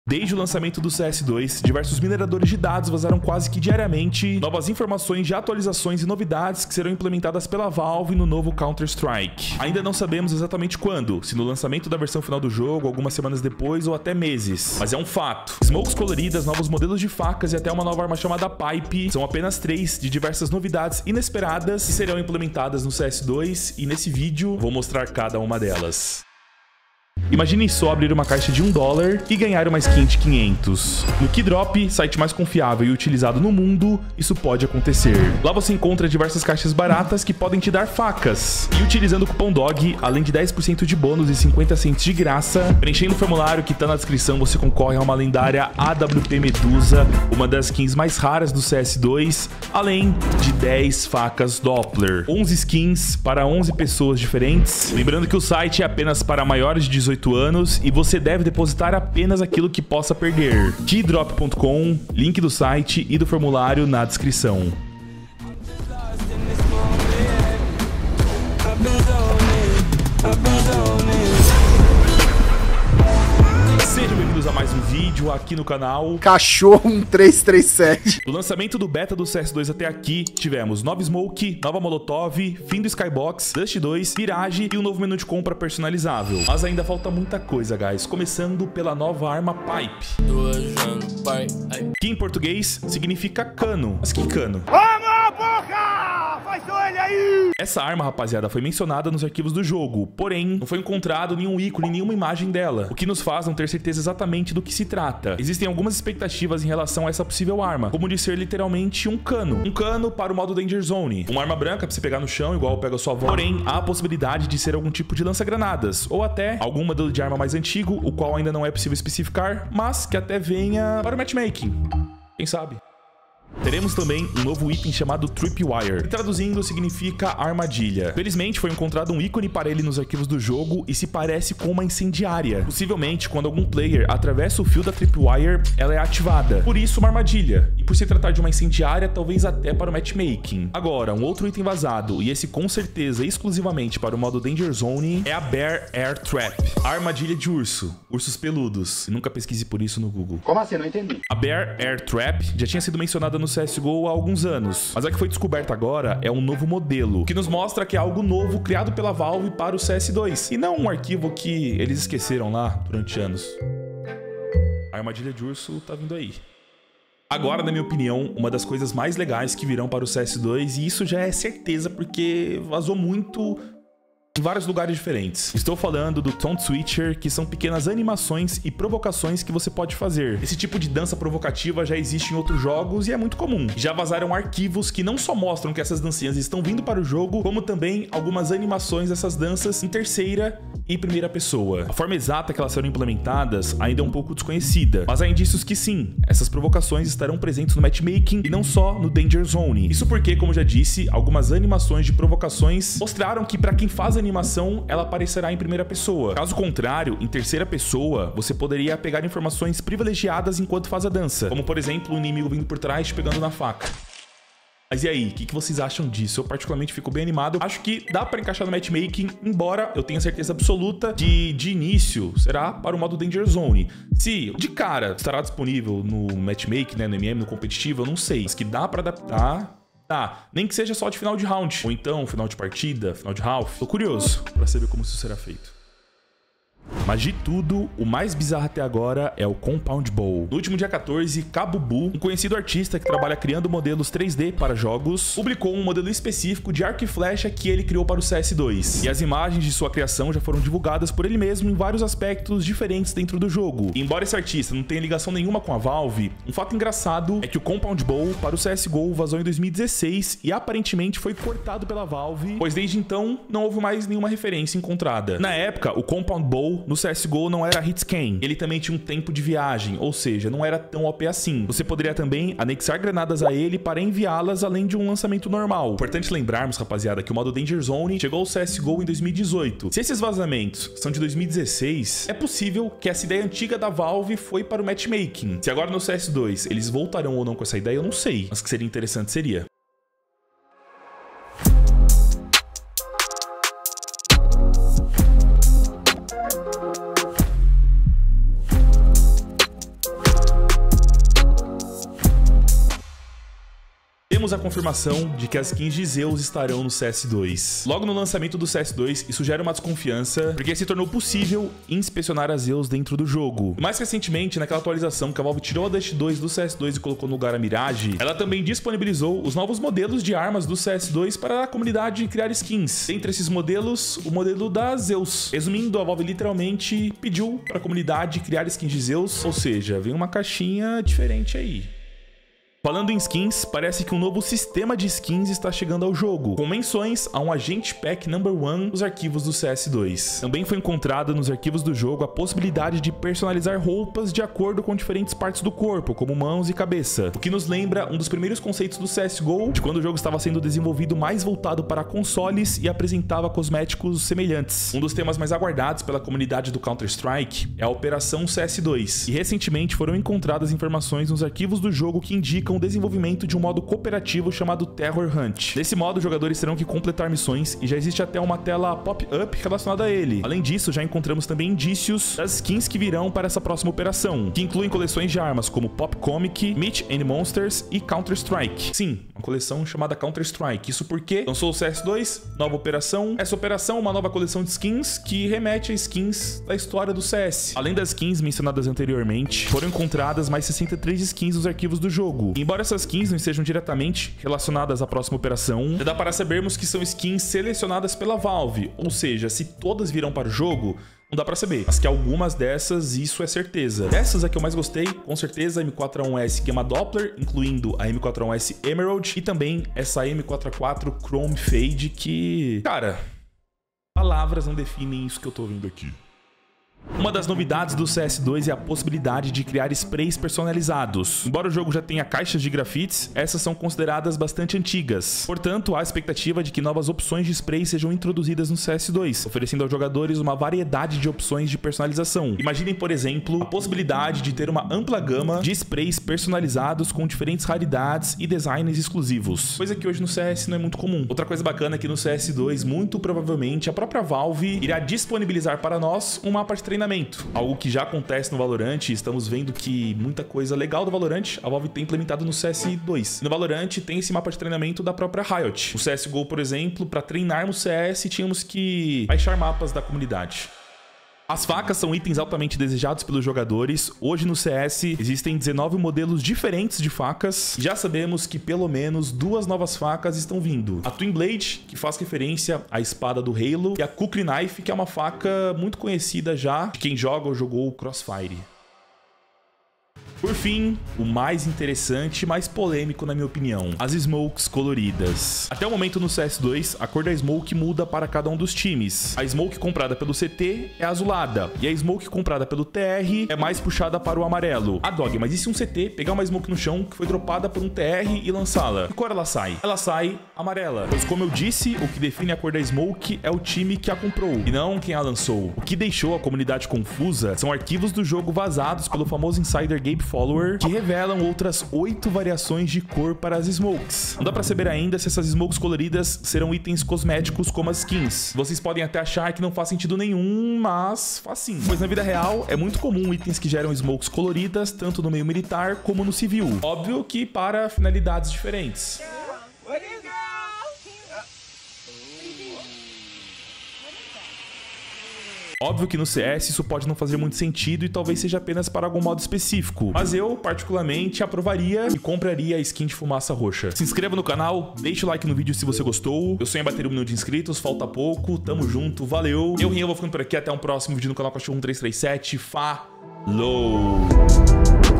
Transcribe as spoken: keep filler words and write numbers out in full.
Desde o lançamento do C S dois, diversos mineradores de dados vazaram quase que diariamente novas informações de atualizações e novidades que serão implementadas pela Valve no novo Counter-Strike. Ainda não sabemos exatamente quando, se no lançamento da versão final do jogo, algumas semanas depois ou até meses, mas é um fato. Smokes coloridas, novos modelos de facas e até uma nova arma chamada Pipe são apenas três de diversas novidades inesperadas que serão implementadas no C S dois e nesse vídeo vou mostrar cada uma delas. Imagine só abrir uma caixa de um dólar e ganhar uma skin de quinhentos. No Keydrop, site mais confiável e utilizado no mundo, isso pode acontecer. Lá você encontra diversas caixas baratas que podem te dar facas. E utilizando o cupom D O G, além de dez por cento de bônus e cinquenta cents de graça, preenchendo o formulário que está na descrição, você concorre a uma lendária A W P Medusa, uma das skins mais raras do C S dois, além de dez facas Doppler. onze skins para onze pessoas diferentes. Lembrando que o site é apenas para maiores de dezoito anos e você deve depositar apenas aquilo que possa perder. keydrop ponto com, link do site e do formulário na descrição. Sejam bem-vindos a mais um vídeo aqui no canal Cachorro um três três sete. Do lançamento do beta do C S dois até aqui, tivemos nova Smoke, nova Molotov, fim do Skybox, Dust dois, Mirage e um novo menu de compra personalizável. Mas ainda falta muita coisa, guys, começando pela nova arma Pipe, que em português significa cano. Mas que cano? Essa arma, rapaziada, foi mencionada nos arquivos do jogo, porém, não foi encontrado nenhum ícone, nenhuma imagem dela, o que nos faz não ter certeza exatamente do que se trata. Existem algumas expectativas em relação a essa possível arma, como de ser literalmente um cano. Um cano para o modo Danger Zone. Uma arma branca pra você pegar no chão, igual pega a sua avó. Porém, há a possibilidade de ser algum tipo de lança-granadas, ou até algum modelo de arma mais antigo, o qual ainda não é possível especificar, mas que até venha para o matchmaking. Quem sabe? Teremos também um novo item chamado Tripwire, que traduzindo significa armadilha. Felizmente foi encontrado um ícone para ele nos arquivos do jogo e se parece com uma incendiária. Possivelmente, quando algum player atravessa o fio da Tripwire, ela é ativada. Por isso, uma armadilha. E por se tratar de uma incendiária, talvez até para o matchmaking. Agora, um outro item vazado, e esse com certeza exclusivamente para o modo Danger Zone, é a Bear Air Trap, a armadilha de urso, ursos peludos. Nunca pesquise por isso no Google. Como assim? Não entendi. A Bear Air Trap já tinha sido mencionada no C S G O há alguns anos, mas a que foi descoberta agora é um novo modelo, que nos mostra que é algo novo criado pela Valve para o C S dois, e não um arquivo que eles esqueceram lá durante anos. A armadilha de urso tá vindo aí. Agora, na minha opinião, uma das coisas mais legais que virão para o C S dois, e isso já é certeza porque vazou muito em vários lugares diferentes. Estou falando do Taunt Switcher, que são pequenas animações e provocações que você pode fazer. Esse tipo de dança provocativa já existe em outros jogos e é muito comum. Já vazaram arquivos que não só mostram que essas dancinhas estão vindo para o jogo, como também algumas animações dessas danças em terceira e primeira pessoa. A forma exata que elas serão implementadas ainda é um pouco desconhecida, mas há indícios que sim, essas provocações estarão presentes no matchmaking e não só no Danger Zone. Isso porque, como já disse, algumas animações de provocações mostraram que para quem faz a animação, ela aparecerá em primeira pessoa. Caso contrário, em terceira pessoa, você poderia pegar informações privilegiadas enquanto faz a dança, como por exemplo, o inimigo vindo por trás te pegando na faca. Mas e aí, o que, que vocês acham disso? Eu particularmente fico bem animado. Eu acho que dá pra encaixar no matchmaking, embora eu tenha certeza absoluta de, de início, será para o modo Danger Zone. Se de cara estará disponível no matchmaking, né, no M M, no competitivo, eu não sei. Mas que dá pra adaptar, dá. Nem que seja só de final de round, ou então final de partida, final de half. Tô curioso pra saber como isso será feito. Mas de tudo, o mais bizarro até agora é o Compound Bow. No último dia quatorze, Kabubu, um conhecido artista que trabalha criando modelos três D para jogos, publicou um modelo específico de arco e flecha que ele criou para o C S dois. E as imagens de sua criação já foram divulgadas por ele mesmo em vários aspectos diferentes dentro do jogo. E embora esse artista não tenha ligação nenhuma com a Valve, um fato engraçado é que o Compound Bow para o C S G O vazou em dois mil e dezesseis e aparentemente foi cortado pela Valve, pois desde então não houve mais nenhuma referência encontrada. Na época, o Compound Bow no C S G O não era hitscan, ele também tinha um tempo de viagem, ou seja, não era tão O P assim. Você poderia também anexar granadas a ele para enviá-las além de um lançamento normal. Importante lembrarmos, rapaziada, que o modo Danger Zone chegou ao C S G O em dois mil e dezoito. Se esses vazamentos são de dois mil e dezesseis, é possível que essa ideia antiga da Valve foi para o matchmaking. Se agora no C S dois eles voltarão ou não com essa ideia, eu não sei, mas que seria interessante seria. temos a confirmação de que as skins de Zeus estarão no C S dois. Logo no lançamento do C S dois, isso gera uma desconfiança, porque se tornou possível inspecionar as Zeus dentro do jogo. E mais recentemente, naquela atualização que a Valve tirou a Dust dois do C S dois e colocou no lugar a Mirage, ela também disponibilizou os novos modelos de armas do C S dois para a comunidade criar skins. Dentre esses modelos, o modelo da Zeus. Resumindo, a Valve literalmente pediu para a comunidade criar skins de Zeus, ou seja, vem uma caixinha diferente aí. Falando em skins, parece que um novo sistema de skins está chegando ao jogo, com menções a um Agent Pack Number One nos arquivos do C S dois. Também foi encontrada nos arquivos do jogo a possibilidade de personalizar roupas de acordo com diferentes partes do corpo, como mãos e cabeça, o que nos lembra um dos primeiros conceitos do C S G O, de quando o jogo estava sendo desenvolvido mais voltado para consoles e apresentava cosméticos semelhantes. Um dos temas mais aguardados pela comunidade do Counter-Strike é a Operação C S dois, e recentemente foram encontradas informações nos arquivos do jogo que indicam o desenvolvimento de um modo cooperativo chamado Terror Hunt. Nesse modo, os jogadores terão que completar missões e já existe até uma tela pop-up relacionada a ele. Além disso, já encontramos também indícios das skins que virão para essa próxima operação, que incluem coleções de armas como Pop Comic, Meat and Monsters e Counter-Strike. Sim, uma coleção chamada Counter-Strike. Isso porque lançou o C S dois, nova operação. Essa operação é uma nova coleção de skins que remete a skins da história do C S. Além das skins mencionadas anteriormente, foram encontradas mais sessenta e três skins nos arquivos do jogo. Embora essas skins não estejam diretamente relacionadas à próxima operação, já dá para sabermos que são skins selecionadas pela Valve, ou seja, se todas virão para o jogo, não dá pra saber, mas que algumas dessas, isso é certeza. Dessas a que eu mais gostei, com certeza, a M quatro A um S Gamma Doppler, incluindo a M quatro A um S Emerald e também essa M quatro A quatro Chrome Fade que, cara, palavras não definem isso que eu tô vendo aqui. Uma das novidades do C S dois é a possibilidade de criar sprays personalizados. Embora o jogo já tenha caixas de grafites, essas são consideradas bastante antigas. Portanto, há a expectativa de que novas opções de sprays sejam introduzidas no C S dois, oferecendo aos jogadores uma variedade de opções de personalização. Imaginem, por exemplo, a possibilidade de ter uma ampla gama de sprays personalizados com diferentes raridades e designs exclusivos, coisa que hoje no C S não é muito comum. Outra coisa bacana é que no C S dois, muito provavelmente, a própria Valve irá disponibilizar para nós um mapa de treinamento, algo que já acontece no Valorant. Estamos vendo que muita coisa legal do Valorant a Valve tem implementado no C S dois. No Valorant tem esse mapa de treinamento da própria Riot. No C S G O, por exemplo, para treinarmos C S, tínhamos que baixar mapas da comunidade. As facas são itens altamente desejados pelos jogadores. Hoje no C S existem dezenove modelos diferentes de facas. Já sabemos que pelo menos duas novas facas estão vindo. A Twin Blade, que faz referência à espada do Halo, e a Kukri Knife, que é uma faca muito conhecida já de quem joga ou jogou Crossfire. Por fim, o mais interessante e mais polêmico na minha opinião, as smokes coloridas. Até o momento no C S dois, a cor da smoke muda para cada um dos times. A smoke comprada pelo C T é azulada, e a smoke comprada pelo T R é mais puxada para o amarelo. Ah, Dog, mas e se um C T pegar uma smoke no chão que foi dropada por um T R e lançá-la? Que cor ela sai? Ela sai amarela. Pois como eu disse, o que define a cor da smoke é o time que a comprou, e não quem a lançou. O que deixou a comunidade confusa são arquivos do jogo vazados pelo famoso insider Gabe Follower, que revelam outras oito variações de cor para as smokes. Não dá pra saber ainda se essas smokes coloridas serão itens cosméticos como as skins. Vocês podem até achar que não faz sentido nenhum, mas faz sim. Pois na vida real, é muito comum itens que geram smokes coloridas, tanto no meio militar como no civil. Óbvio que para finalidades diferentes. Óbvio que no C S isso pode não fazer muito sentido e talvez seja apenas para algum modo específico, mas eu, particularmente, aprovaria e compraria a skin de fumaça roxa. Se inscreva no canal, deixe o like no vídeo se você gostou. Eu sonho em bater um milhão de inscritos, falta pouco, tamo junto, valeu. Eu, Rinho, vou ficando por aqui, até um próximo vídeo no canal Cachorro um três três sete, falou!